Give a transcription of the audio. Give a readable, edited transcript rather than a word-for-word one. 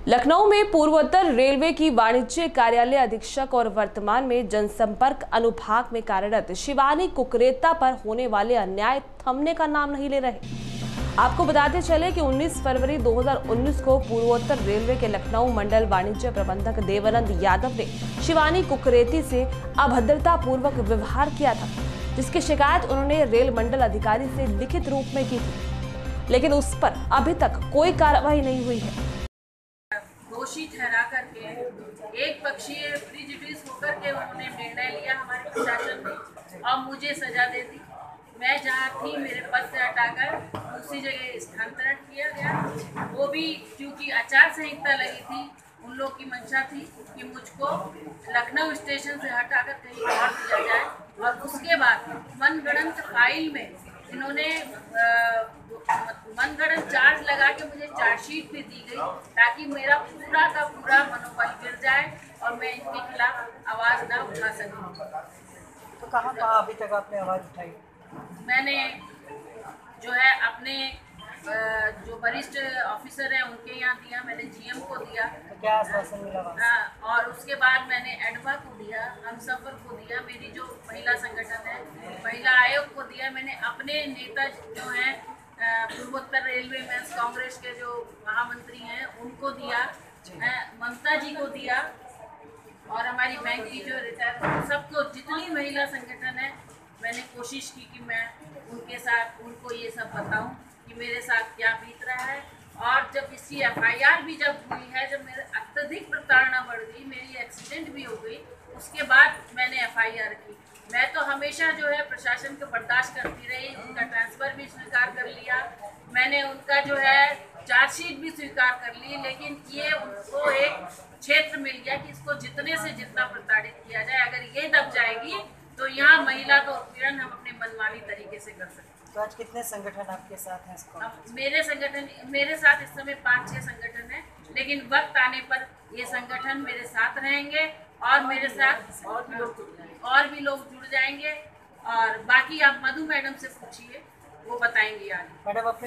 लखनऊ में पूर्वोत्तर रेलवे की वाणिज्य कार्यालय अधीक्षक और वर्तमान में जनसंपर्क अनुभाग में कार्यरत शिवानी कुकरेता पर होने वाले अन्याय थमने का नाम नहीं ले रहे। आपको बताते चले कि 19 फरवरी 2019 को पूर्वोत्तर रेलवे के लखनऊ मंडल वाणिज्य प्रबंधक देवानंद यादव ने शिवानी कुकरेती से अभद्रता पूर्वक व्यवहार किया था, जिसकी शिकायत उन्होंने रेल मंडल अधिकारी से लिखित रूप में की थी, लेकिन उस पर अभी तक कोई कार्रवाई नहीं हुई है। दोषी ठहरा करके एक पक्षीय प्रिजुडिस होकर के उन्होंने निर्णय लिया हमारे प्रशासन ने और मुझे सजा दे दी। मैं जहाँ थी मेरे पद से हटाकर दूसरी जगह स्थानांतरण किया गया। वो भी क्योंकि आचार संहिता लगी थी, उन लोग की मंशा थी कि मुझको लखनऊ स्टेशन से हटाकर कहीं और दिया जाए। और उसके बाद मनगढ़ंत फाइल में इन्होंने मनगढ़ंत चार्ज लगा के मुझे चार्जशीट भी दी गई ताकि मेरा पूरा का पूरा मनोबल गिर जाए और मैं इनके खिलाफ आवाज़ ना उठा सकूं। तो कहाँ अभी तक आपने आवाज़ उठाई? मैंने जो है अपने जो वरिष्ठ ऑफिसर हैं उनके यहाँ दिया, मैंने जीएम को दिया। तो क्या आश्वासन मिला? और उसके बाद मैंने एडवा को दिया, हमसफर को दिया, मेरी जो महिला संगठन है महिला आयोग को दिया। मैंने अपने नेता जो हैं पूर्वोत्तर रेलवे में कांग्रेस के जो महामंत्री हैं उनको दिया, ममता जी को दिया और हमारी बैंक की जो रिटायर सबको, जितनी महिला संगठन है मैंने कोशिश की कि मैं उनके साथ उनको ये सब बताऊं कि मेरे साथ क्या बीत रहा है। और जब इसकी एफआईआर भी जब हुई है, जब मेरे अत्यधिक प्रताड़ना बढ़ गई, मेरी एक्सीडेंट भी हो गई, उसके बाद मैंने एफआईआर की। मैं तो हमेशा जो है प्रशासन को बर्दाश्त करती रही, उनका ट्रांसफ़र भी स्वीकार कर लिया, मैंने उनका जो है चार्जशीट भी स्वीकार कर ली, लेकिन ये उनको एक क्षेत्र मिल गया कि इसको जितने से जितना प्रताड़ित किया जाए। अगर ये दब जाएगी तो यहाँ महिला का उत्पीड़न हम अपने मनमानी तरीके से कर सकते हैं। तो आज कितने संगठन आपके साथ हैं? मेरे साथ इस समय 5-6 संगठन हैं, लेकिन वक्त आने पर ये संगठन मेरे साथ रहेंगे और मेरे साथ और भी लोग जुड़ जाएंगे। और बाकी आप मधु मैडम से पूछिए, वो बताएंगे आगे। मैडम अपने